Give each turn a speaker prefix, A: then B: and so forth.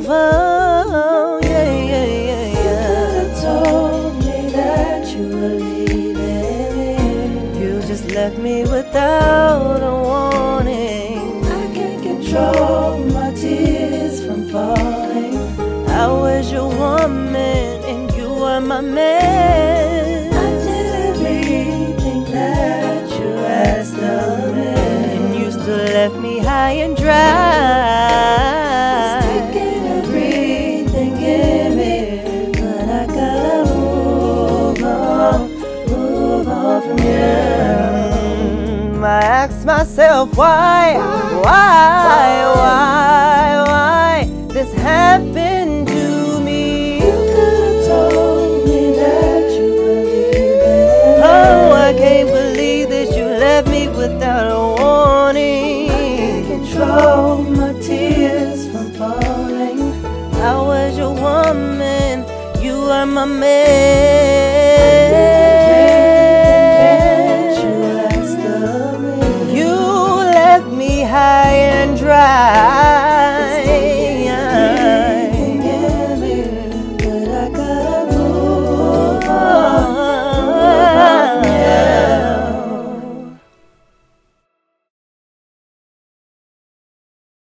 A: move on. Yeah, yeah, yeah,
B: You
A: yeah.
B: could've told me that you were leaving me.
A: You just left me without a warning.
B: I can't control my tears from falling.
A: I was your woman and you were my man.
B: I did everything that you asked of me,
A: And you still left me high and dry.
B: taking everything in me, but I gotta move on from you.
A: I ask myself why this happened to me.
B: You could've told me that you were leaving.
A: Oh, I can't believe that you left me without a warning.
B: I can't control my tears from falling.
A: I was your woman, you are my man.